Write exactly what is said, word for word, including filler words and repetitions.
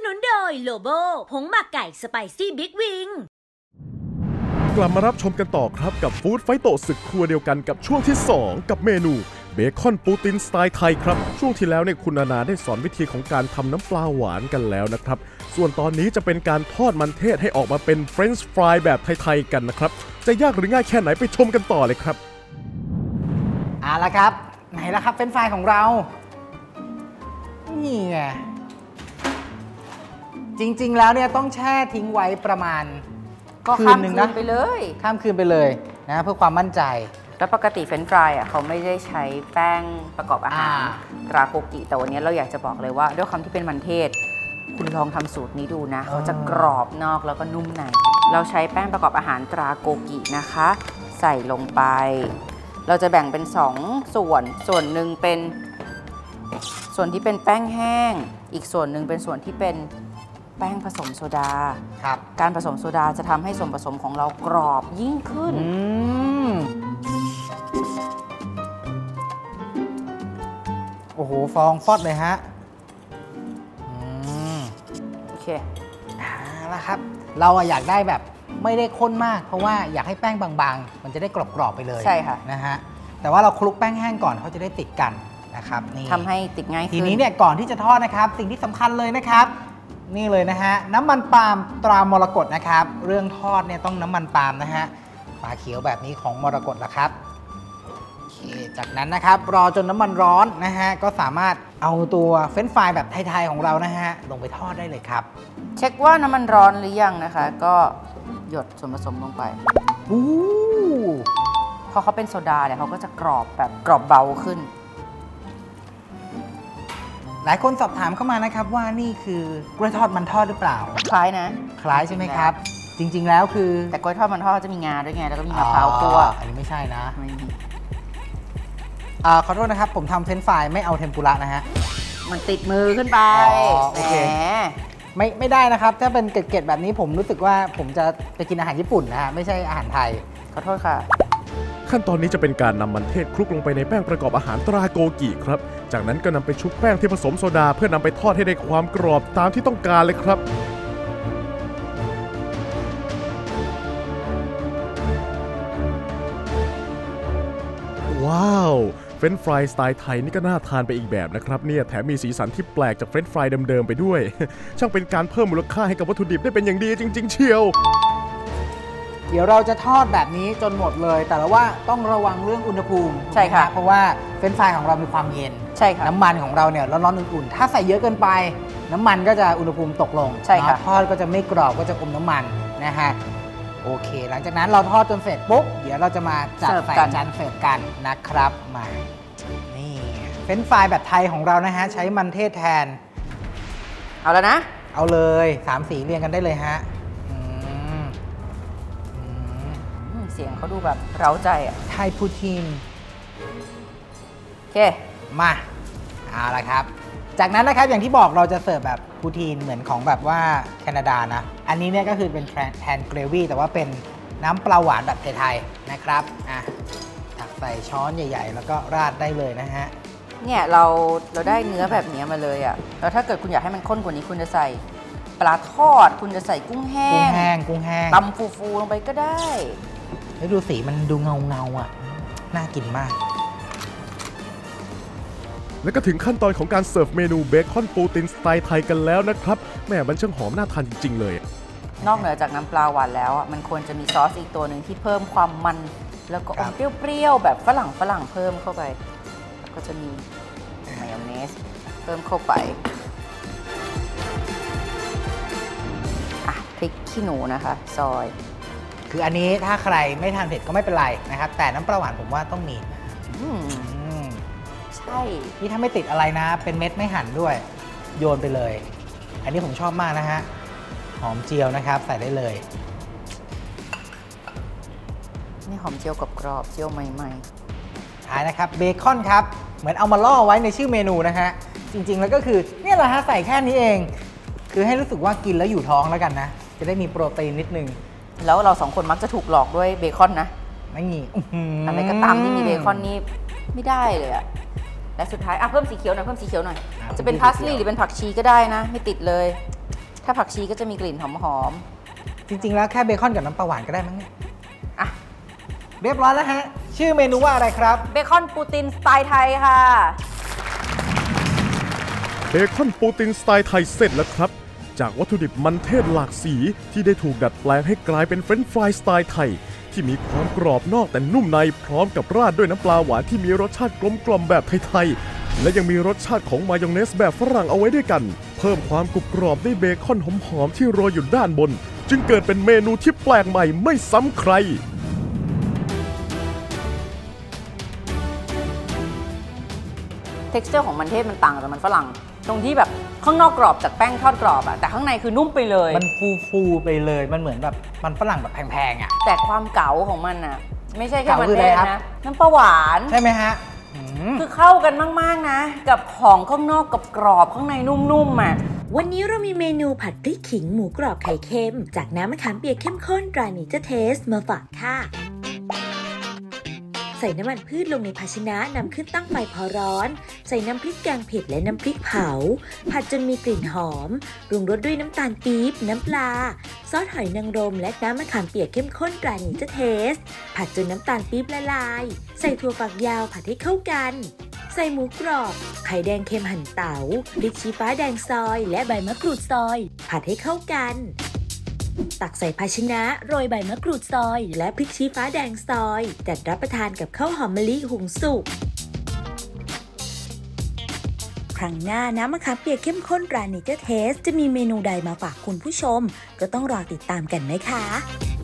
นุนโดยโลโบผงหมักไก่สไปซี่บิ๊กวิงกลับมารับชมกันต่อครับกับฟู้ดไฟโตศึกครัวเดียวกันกับช่วงที่สองกับเมนูเบคอนปูตินสไตล์ไทยครับช่วงที่แล้วเนี่ยคุณนานาได้สอนวิธีของการทำน้ำปลาหวานกันแล้วนะครับส่วนตอนนี้จะเป็นการทอดมันเทศให้ออกมาเป็นเฟรนช์ฟรายแบบไทยๆกันนะครับจะยากหรือง่ายแค่ไหนไปชมกันต่อเลยครับเอาละครับไหนละครับเฟรนช์ฟรายของเรานี่ไงจริงๆแล้วเนี่ยต้องแช่ทิ้งไว้ประมาณก็ข้ามคืนไปเลยข้ามคืนไปเลยนะเพื่อความมั่นใจแล้วปกติเฟรนช์ฟรายอ่ะเขาไม่ได้ใช้แป้งประกอบอาหารตราโกกิแต่วันนี้เราอยากจะบอกเลยว่าด้วยความที่เป็นมันเทศคุณลองทำสูตรนี้ดูนะเขาจะกรอบนอกแล้วก็นุ่มในเราใช้แป้งประกอบอาหารตราโกกินะคะใส่ลงไปเราจะแบ่งเป็นสองส่วนส่วนหนึ่งเป็นส่วนที่เป็นแป้งแห้งอีกส่วนหนึ่งเป็นส่วนที่เป็นแป้งผสมโซดาครับการผสมโซดาจะทำให้ส่วนผสมของเรากรอบยิ่งขึ้นโอ้โหฟองฟอดเลยฮะโอเคเอาละครับเราอยากได้แบบไม่ได้ข้นมากเพราะว่าอยากให้แป้งบางๆมันจะได้กรอบๆไปเลยใช่ค่ะนะฮะแต่ว่าเราคลุกแป้งแห้งก่อนเขาจะได้ติดกันนะครับนี่ทำให้ติดง่ายขึ้นทีนี้เนี่ยก่อนที่จะทอดนะครับสิ่งที่สำคัญเลยนะครับนี่เลยนะฮะน้ำมันปาล์มตรามรกตนะครับเรื่องทอดเนี่ยต้องน้ำมันปาล์มนะฮะฝาเขียวแบบนี้ของมรกตละครับโอเคจากนั้นนะครับรอจนน้ำมันร้อนนะฮะก็สามารถเอาตัวเฟรนช์ฟรายแบบไทยๆของเรานะฮะลงไปทอดได้เลยครับเช็คว่าน้ำมันร้อนหรือยังนะคะก็หยดส่วนผสมลงไปอู้พอเขาเป็นโซดาเนี่ยเขาก็จะกรอบแบบกรอบเบาขึ้นหลายคนสอบถามเข้ามานะครับว่านี่คือกล้วยทอดมันทอดหรือเปล่าคล้ายนะคล้ายใช่ไหมครับจริงๆแล้วคือแต่กล้วยทอดมันทอดจะมีงาด้วยไงแล้วก็มีมะพร้าวคั่วอันนี้ไม่ใช่นะไม่มีอ่าขอโทษนะครับผมทำเฟรนช์ฟรายไม่เอาเทมปุระนะฮะมันติดมือขึ้นไปโอเคไม่ไม่ได้นะครับถ้าเป็นเกล็ดๆแบบนี้ผมรู้สึกว่าผมจะไปกินอาหารญี่ปุ่นนะฮะไม่ใช่อาหารไทยขอโทษค่ะขั้นตอนนี้จะเป็นการนำมันเทศคลุกลงไปในแป้งประกอบอาหารตราโกกิครับจากนั้นก็นำไปชุบแป้งที่ผสมโซดาเพื่อนำไปทอดให้ได้ความกรอบตามที่ต้องการเลยครับว้าวเฟรนช์ฟรายสไตล์ไทยนี่ก็น่าทานไปอีกแบบนะครับเนี่ยแถมมีสีสันที่แปลกจากเฟรนช์ฟรายเดิมๆไปด้วยช่างเป็นการเพิ่มมูลค่าให้กับวัตถุดิบได้เป็นอย่างดีจริงๆเชียวเดี๋ยวเราจะทอดแบบนี้จนหมดเลยแต่ว่าต้องระวังเรื่องอุณหภูมิใช่ค่ะเพราะว่าเฟรนช์ฟรายของเรามีความเย็นใช่ค่ะน้ำมันของเราเนี่ยร้อนๆอุ่นๆถ้าใส่เยอะเกินไปน้ำมันก็จะอุณหภูมิตกลงใช่ค่ะทอดก็จะไม่กรอบก็จะอมน้ำมันนะฮะโอเคหลังจากนั้นเราทอดจนเสร็จปุ๊บเดี๋ยวเราจะมาจัดใส่จานเสิร์ฟกันนะครับมานี่เฟรนช์ฟรายแบบไทยของเรานะฮะใช้มันเทศแทนเอาแล้วนะเอาเลยสามสีเรียงกันได้เลยฮะเสียงเขาดูแบบเร้าใจอ่ะไทยพูทีนโอเคมาเอาละครับจากนั้นนะครับอย่างที่บอกเราจะเสิร์ฟแบบพูทีนเหมือนของแบบว่าแคนาดานะอันนี้เนี่ยก็คือเป็นแทนเกรวี่แต่ว่าเป็นน้ำปลาหวานแบบไทยๆนะครับอ่ะตักใส่ช้อนใหญ่ๆแล้วก็ราดได้เลยนะฮะเนี่ยเราเราได้เนื้อแบบนี้มาเลยอ่ะแล้วถ้าเกิดคุณอยากให้มันข้นกว่านี้คุณจะใส่ปลาทอดคุณจะใส่กุ้งแห้งกุ้งแห้งกุ้งแห้งตำฟูๆลงไปก็ได้แล้วดูสีมันดูเงาเงาอ่ะน่ากินมากแล้วก็ถึงขั้นตอนของการเสิร์ฟเมนูเบคอนปูตินสไตล์ไทยกันแล้วนะครับแหมมันช่างหอมน่าทานจริงๆเลยนอกเหนือจากน้ำปลาหวานแล้วอ่ะมันควรจะมีซอสอีกตัวหนึ่งที่เพิ่มความมันแล้วก็อมเปรี้ยวๆแบบฝรั่งฝรั่งเพิ่มเข้าไปแล้วก็จะมีมายองเนสเพิ่มเข้าไปอ่ะพริกขี้หนูนะคะซอยคืออันนี้ถ้าใครไม่ทานเผ็ดก็ไม่เป็นไรนะครับแต่น้ำปลาหวานผมว่าต้องมีใช่ที่ถ้าไม่ติดอะไรนะเป็นเม็ดไม่หั่นด้วยโยนไปเลยอันนี้ผมชอบมากนะฮะหอมเจียวนะครับใส่ได้เลยนี่หอมเจียวกรอบๆเจียวใหม่ๆท้ายนะครับเบคอนครับเหมือนเอามาล่อไว้ในชื่อเมนูนะฮะจริงๆแล้วก็คือเนี่ยแหละฮะใส่แค่นี้เองคือให้รู้สึกว่ากินแล้วอยู่ท้องแล้วกันนะจะได้มีโปรตีนนิดนึงแล้วเราสองคนมักจะถูกหลอกด้วยเบคอนนะไม่มีอะไรก็ตามที่มีเบคอนนี่ไม่ได้เลยอะและสุดท้ายอ่ะเพิ่มสีเขียวหน่อยเพิ่มสีเขียวหน่อยจะเป็นพาสลีย์หรือเป็นผักชีก็ได้นะไม่ติดเลยถ้าผักชีก็จะมีกลิ่นหอมจริงๆแล้วแค่เบคอนกับน้ำปลาหวานก็ได้มั้งเนี่ยๆอ่ะเรียบร้อยแล้วฮะชื่อเมนูว่าอะไรครับเบคอนปูตินสไตล์ไทยค่ะเบคอนปูตินสไตล์ไทยเสร็จแล้วครับจากวัตถุดิบมันเทศหลากสีที่ได้ถูกดัดแปลงให้กลายเป็นเฟรนช์ฟรายสไตล์ไทยที่มีความกรอบนอกแต่นุ่มในพร้อมกับราดด้วยน้ำปลาหวานที่มีรสชาติกลมกล่อมแบบไทยๆและยังมีรสชาติของมายองเนสแบบฝรั่งเอาไว้ด้วยกันเพิ่มความกรุบกรอบด้วยเบคอนหอมๆที่โรยอยู่ด้านบนจึงเกิดเป็นเมนูที่แปลกใหม่ไม่ซ้ำใคร texture ของมันเทศมันต่างจากมันฝรั่งตรงที่แบบข้างนอกกรอบจากแป้งทอดกรอบอะแต่ข้างในคือนุ่มไปเลยมันฟูฟูไปเลยมันเหมือนแบบมันฝรั่งแบบแพงๆอะแต่ความเก๋าของมันอะไม่ใช่แค่มันเทศนะน้ำปลาหวานใช่ไหมฮะคือเข้ากันมากๆนะกับของข้างนอกกับกรอบข้างในนุ่มๆอะวันนี้เรามีเมนูผัดพริกขิงหมูกรอบไข่เค็มจากน้ำมะขามเปียกเข้มข้นตราเนเจอร์เทสมาฝากค่ะใส่น้ำมันพืชลงในภาชนะนำขึ้นตั้งไฟพอร้อนใส่น้ำพริกแกงเผ็ดและน้ำพริกเผาผัดจนมีกลิ่นหอมปรุงรสด้วยน้ำตาลปี๊บน้ำปลาซอสหอยนางรมและน้ำมะขามเปียกเข้มข้นตราเนเจอร์เทสผัดจนน้ำตาลปี๊บละลายใส่ถั่วฝักยาวผัดให้เข้ากันใส่หมูกรอบไข่แดงเค็มหั่นเต๋าพริกชี้ฟ้าแดงซอยและใบมะกรูดซอยผัดให้เข้ากันตักใส่ภาชนะโรยใบมะกรูดซอยและพริกชี้ฟ้าแดงซอยจัดรับประทานกับข้าวหอมมะลิหุงสุกครั้งหน้าน้ำมะขามเปียกเข้มข้นตราเนเจอร์เทสจะมีเมนูใดมาฝากคุณผู้ชมก็ต้องรอติดตามกันนะคะ